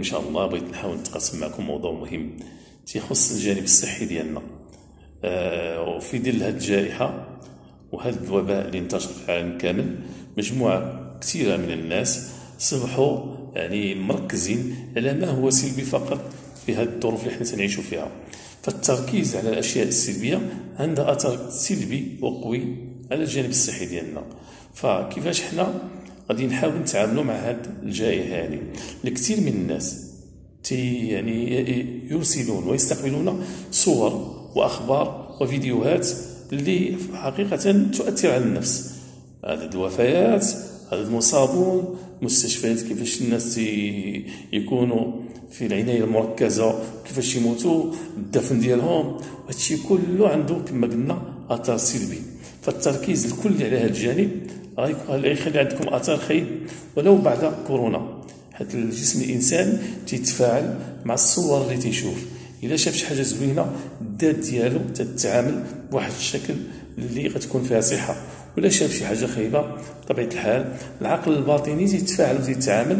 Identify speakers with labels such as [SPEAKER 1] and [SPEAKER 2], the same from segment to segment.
[SPEAKER 1] شاء الله بغيت نحاول نتقاسم معكم موضوع مهم تيخص الجانب الصحي ديالنا. وفي ظل هذه الجائحة وهذا الوباء اللي انتشر في العالم كامل، مجموعة كثيرة من الناس صبحوا يعني مركزين على ما هو سلبي فقط في هذه الظروف اللي احنا تنعيشوا فيها. فالتركيز على الأشياء السلبية عندها أثر سلبي وقوي على الجانب الصحي ديالنا. فكيفاش احنا غادي نحاول نتعاملوا مع هذه الجائحة هذه؟ الكثير من الناس يعني يرسلون ويستقبلون صور وأخبار وفيديوهات اللي حقيقة تؤثر على النفس. عدد الوفيات، عدد المصابون، مستشفيات كيفاش الناس يكونوا في العناية المركزة، كيفاش يموتوا، الدفن ديالهم، هادشي كله عنده كما قلنا أثر سلبي. فالتركيز الكلي على هذا الجانب غيخلي عندكم أثر خايب ولو بعد كورونا. حيت الجسم الإنسان تيتفاعل مع الصور اللي تيشوف. إلا شاف شي حاجة زوينة الذات ديالو تتعامل بواحد الشكل اللي غتكون فيها صحة، ولا شاف شي حاجة خايبة بطبيعة الحال العقل الباطني تيتفاعل وتيتعامل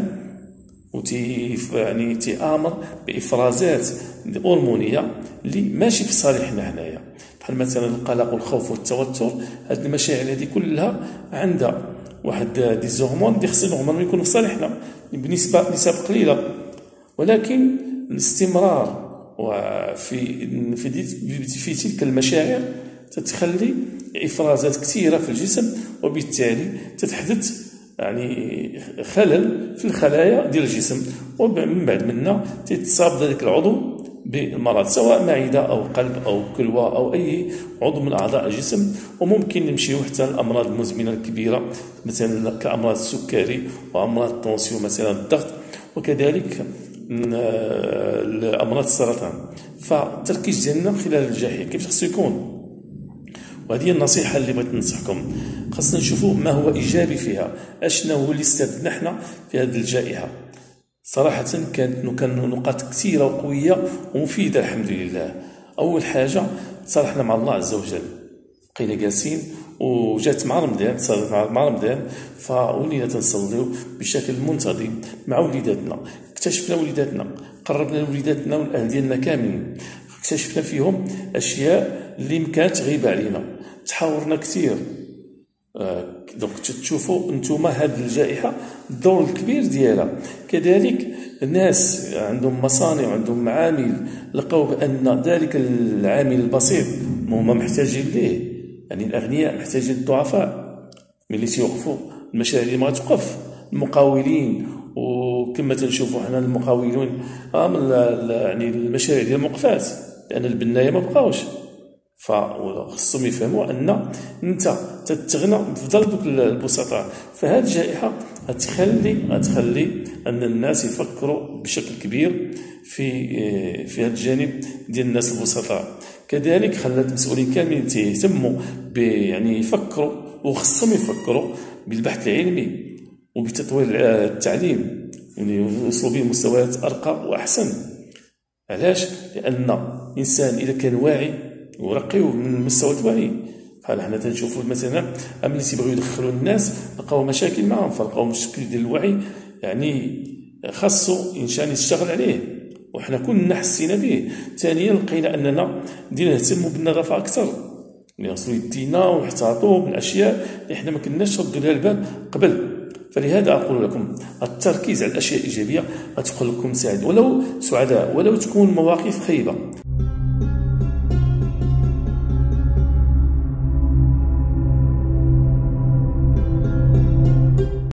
[SPEAKER 1] يعني تيآمر بإفرازات هرمونية اللي ماشي في صالحنا حنايا، بحال مثلا القلق والخوف والتوتر. هاد المشاعر هذه كلها عندها واحد دي زهرمون اللي خصهم يكونوا في صالحنا بنسب قليلة، ولكن الاستمرار في تلك المشاعر تتخلي افرازات كثيره في الجسم، وبالتالي تتحدث يعني خلل في الخلايا ديال الجسم، ومن بعد منها تتصاب ذلك العضو بالمرض، سواء معده او قلب او كلوى او اي عضو من اعضاء الجسم. وممكن نمشيو حتى الامراض المزمنه الكبيره مثلا كامراض السكري وامراض الطونسيون مثلا الضغط، وكذلك الامراض السرطان. فالتركيز ديالنا خلال الجائحه كيف خصو يكون؟ وهذه هي النصيحه اللي بغيت ننصحكم. خاصنا نشوفوا ما هو ايجابي فيها، اشنا هو اللي استفدنا حنا في هذه الجائحه. صراحه كانت نقاط كثيره وقويه ومفيده الحمد لله. اول حاجه تصالحنا مع الله عز وجل، بقينا جالسين وجات مع رمضان، تصالحنا مع رمضان فولينا تنصليو بشكل منتظم مع وليداتنا، اكتشفنا وليداتنا، قربنا لوليداتنا والاهل ديالنا كاملين، اكتشفنا فيهم اشياء اللي كانت غايبه علينا، تحاورنا كثير. دونك تشوفوا انتم هذه الجائحه الدور الكبير ديالها. كذلك الناس عندهم مصانع وعندهم معامل لقاو بان ذلك العامل البسيط هما محتاجين ليه، يعني الاغنياء محتاجين الضعفاء ملي تيوقفوا المشاريع اللي ما توقف، المقاولين وكما تنشوفوا حنا المقاولون يعني المشاريع ديال موقفات لان البنايه ما بقاوش. فخصهم يفهموا ان انت تتغنى بفضل دوك البسطاء. فهذه الجائحه غتخلي ان الناس يفكروا بشكل كبير في هذا الجانب ديال الناس البسطاء. كذلك خلات المسؤولين كاملين يهتموا يعني يفكروا، وخصهم يفكروا بالبحث العلمي وبتطوير التعليم، يعني يوصلوا به مستويات ارقى واحسن. علاش؟ لان الانسان اذا كان واعي ورقيو من مستوى الوعي، بحال حنا تنشوفوا مثلا ملي تيبغيو يدخلوا الناس لقاو مشاكل معهم، فلقاو مشكل ديال الوعي يعني خاصو الانسان يشتغل عليه، وحنا كنا حسينا به. ثانيا لقينا اننا بدينا نهتموا بالنظافه اكثر، نغسلوا يدينا ونحتاطوا من الاشياء اللي حنا ما كناش ردوا لها البال قبل. فلهذا اقول لكم التركيز على الاشياء الايجابيه غتكون لكم سعيد ولو سعداء، ولو تكون مواقف خايبه